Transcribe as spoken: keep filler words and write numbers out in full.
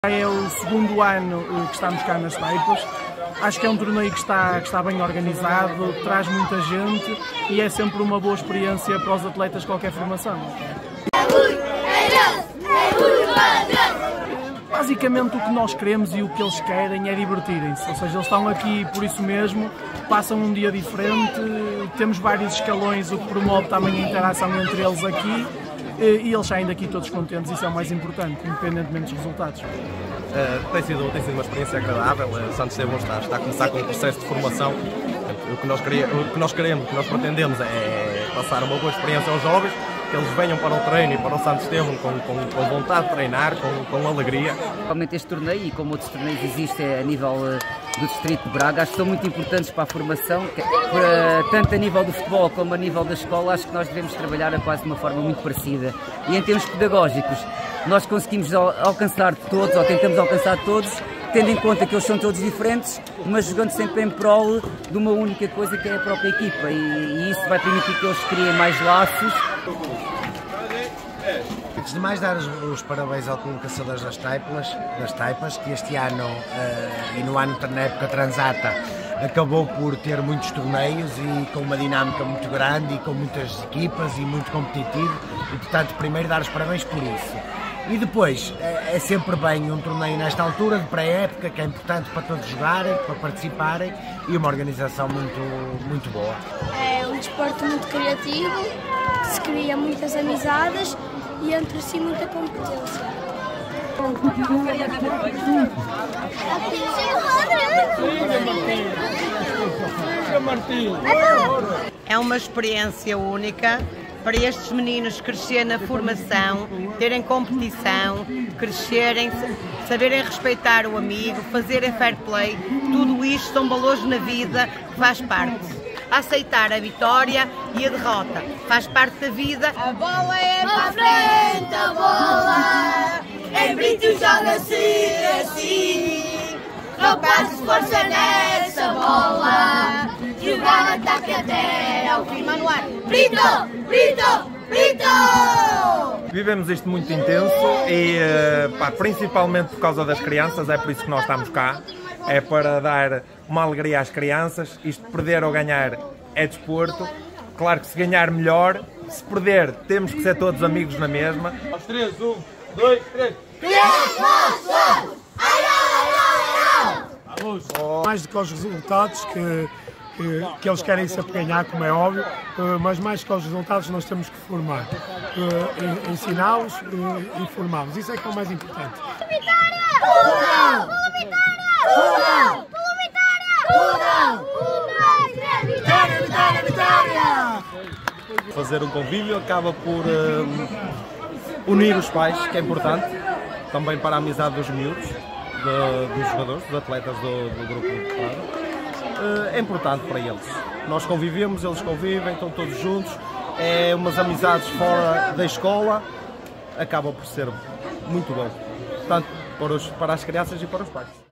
É o segundo ano que estamos cá nas Taipas. Acho que é um torneio que está, que está bem organizado, traz muita gente e é sempre uma boa experiência para os atletas de qualquer formação. Basicamente o que nós queremos e o que eles querem é divertirem-se, ou seja, eles estão aqui por isso mesmo, passam um dia diferente, temos vários escalões, o que promove também a interação entre eles aqui. E eles saem daqui todos contentes, isso é o mais importante, independentemente dos resultados. Uh, tem, sido, tem sido uma experiência agradável. uh, Santo Estevão está, está a começar com um processo de formação. O que, nós queria, o que nós queremos, o que nós pretendemos é passar uma boa experiência aos jovens, que eles venham para o treino e para o Santo Estevão com, com, com vontade de treinar, com, com alegria. Realmente este torneio, e como outros torneios existem a nível do Distrito de Braga, acho que são muito importantes para a formação, para, tanto a nível do futebol como a nível da escola. Acho que nós devemos trabalhar a quase de uma forma muito parecida. E em termos pedagógicos, nós conseguimos alcançar todos, ou tentamos alcançar todos, tendo em conta que eles são todos diferentes, mas jogando sempre em prol de uma única coisa, que é a própria equipa, e, e isso vai permitir que eles criem mais laços. Antes de mais, dar os, os parabéns ao Clube Caçadores das Taipas, das Taipas que este ano, uh, e no ano na época transata, acabou por ter muitos torneios e com uma dinâmica muito grande e com muitas equipas e muito competitivo, e portanto primeiro dar os parabéns por isso. E depois, é sempre bem um torneio nesta altura, de pré-época, que é importante para todos jogarem, para participarem, e uma organização muito, muito boa. É um desporto muito criativo, que se cria muitas amizades e entre si muita competência. É uma experiência única para estes meninos crescerem na formação, terem competição, crescerem, saberem respeitar o amigo, fazerem fair play. Tudo isto são valores na vida que faz parte. Aceitar a vitória e a derrota faz parte da vida. A bola é para frente, a bola em Brito joga-se assim. Rapazes, força nessa bola, jogar ataque até ao fim. Manuel, Brito, Brito, Brito! Vivemos isto muito intenso e pá, principalmente por causa das crianças, é por isso que nós estamos cá. É para dar uma alegria às crianças. Isto de perder ou ganhar é desporto. Claro que se ganhar melhor, se perder temos que ser todos amigos na mesma. Aos três, um, dois, três. Mais do que os resultados, que, que, que eles querem sempre ganhar, como é óbvio, mas mais que os resultados nós temos que formar, ensiná-los e formá-los. Isso é que é o mais importante. Vitória! Vitória! Vitória, vitória, vitória! Fazer um convívio acaba por uh, unir os pais, que é importante, também para a amizade dos miúdos, de, dos jogadores, dos atletas do, do grupo de uh, é importante para eles. Nós convivemos, eles convivem, estão todos juntos, é umas amizades fora da escola, acaba por ser muito bom, tanto para, os, para as crianças e para os pais.